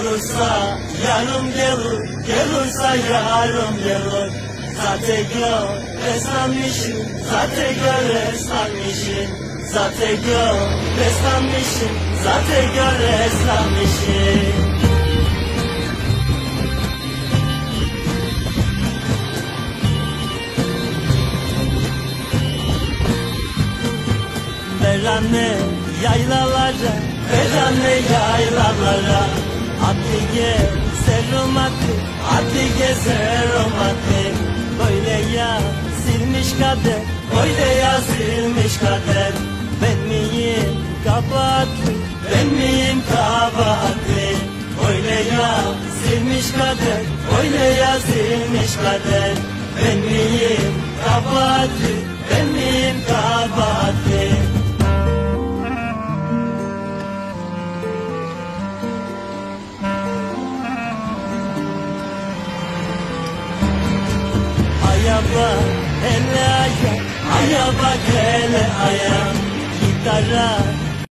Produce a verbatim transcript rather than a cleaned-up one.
gelursa yarım gelir, gelursa yarım gelir. Zaten gör beslenmişim, zaten gör beslenmişim, zaten gör beslenmişim, zaten gör beslenmişim. Verane yaylalara, verane yaylalara, hadi gel serum hadi, hadi gel serum hadi. Böyle ya silmiş kader, böyle ya silmiş kader. Ben miyim kabahatli, ben miyim kabahatli? Böyle ya silmiş kader, böyle ya silmiş kader. Ben miyim kabahatli, ben miyim kabahatli? Aya bak hele aya, aya bak hele aya. Gitara